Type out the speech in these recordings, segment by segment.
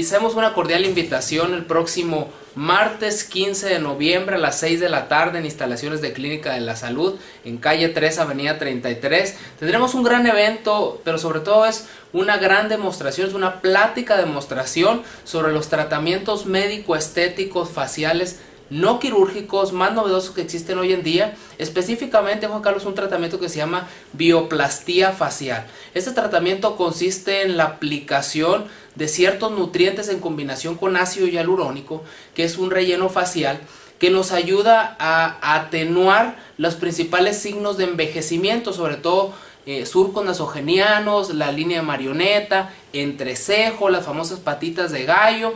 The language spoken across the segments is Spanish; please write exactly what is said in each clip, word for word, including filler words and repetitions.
hacemos una cordial invitación el próximo martes quince de noviembre a las seis de la tarde en instalaciones de Clínica de la Salud en calle tres, avenida treinta y tres. Tendremos un gran evento, pero sobre todo es una gran demostración, es una plática demostración sobre los tratamientos médico-estéticos faciales no quirúrgicos más novedosos que existen hoy en día. Específicamente, Juan Carlos, un tratamiento que se llama bioplastía facial. Este tratamiento consiste en la aplicación de ciertos nutrientes en combinación con ácido hialurónico, que es un relleno facial que nos ayuda a atenuar los principales signos de envejecimiento, sobre todo eh, surcos nasogenianos, la línea de marioneta, entrecejo, las famosas patitas de gallo.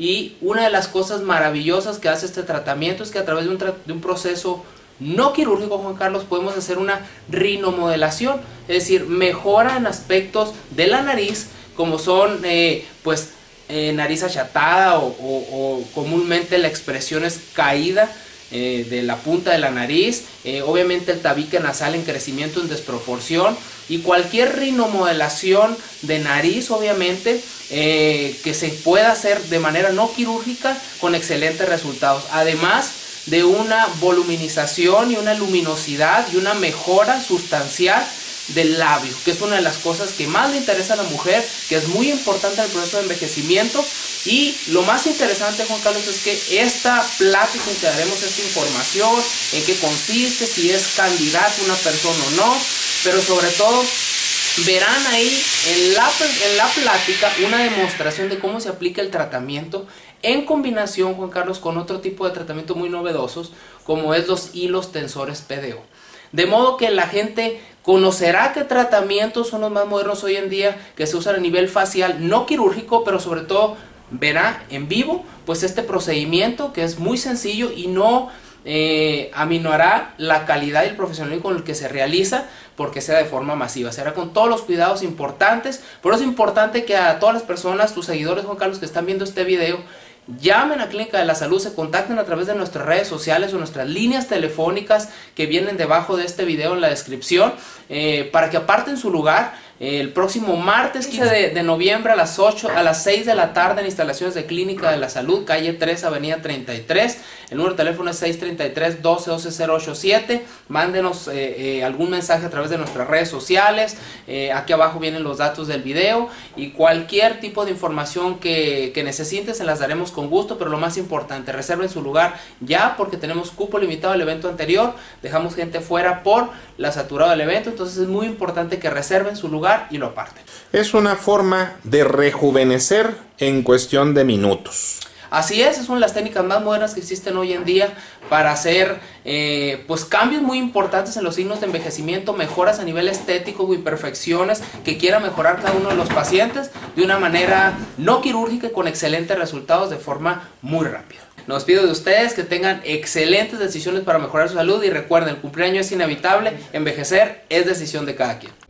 Y una de las cosas maravillosas que hace este tratamiento es que a través de un, de un proceso no quirúrgico, Juan Carlos, podemos hacer una rinomodelación, es decir, mejora en aspectos de la nariz, como son eh, pues eh, nariz achatada o, o, o comúnmente la expresión es caída eh, de la punta de la nariz, eh, obviamente el tabique nasal en crecimiento en desproporción, y cualquier rinomodelación de nariz, obviamente, eh, que se pueda hacer de manera no quirúrgica con excelentes resultados, además de una voluminización y una luminosidad y una mejora sustancial del labio, que es una de las cosas que más le interesa a la mujer, que es muy importante en el proceso de envejecimiento. Y lo más interesante, Juan Carlos, es que esta plática en que daremos esta información, en qué consiste, si es candidato una persona o no, pero sobre todo verán ahí en la, en la plática una demostración de cómo se aplica el tratamiento en combinación, Juan Carlos, con otro tipo de tratamiento muy novedosos, como es los hilos tensores P D O. De modo que la gente conocerá qué tratamientos son los más modernos hoy en día, que se usan a nivel facial, no quirúrgico, pero sobre todo verá en vivo pues este procedimiento que es muy sencillo y no eh, aminorará la calidad y el profesionalismo con el que se realiza, porque sea de forma masiva, será con todos los cuidados importantes. Por eso es importante que a todas las personas, tus seguidores, Juan Carlos, que están viendo este video, llamen a Clínica de la Salud, se contacten a través de nuestras redes sociales o nuestras líneas telefónicas que vienen debajo de este video en la descripción, eh, para que aparten su lugar eh, el próximo martes quince de, de noviembre a las ocho, a las seis de la tarde en instalaciones de Clínica de la Salud, calle tres, avenida treinta y tres. El número de teléfono es seis tres tres, doce, doce, cero ocho siete. Mándenos eh, eh, algún mensaje a través de nuestras redes sociales. Eh, aquí abajo vienen los datos del video y cualquier tipo de información que, que necesiten se las daremos con gusto, pero lo más importante, reserven su lugar ya, porque tenemos cupo limitado al evento anterior, dejamos gente fuera por la saturada del evento, entonces es muy importante que reserven su lugar y lo aparten. Es una forma de rejuvenecer en cuestión de minutos. Así es, es una de las técnicas más modernas que existen hoy en día para hacer eh, pues cambios muy importantes en los signos de envejecimiento, mejoras a nivel estético, imperfecciones que quiera mejorar cada uno de los pacientes de una manera no quirúrgica y con excelentes resultados de forma muy rápida. Nos pido de ustedes que tengan excelentes decisiones para mejorar su salud y recuerden, el cumpleaños es inevitable, envejecer es decisión de cada quien.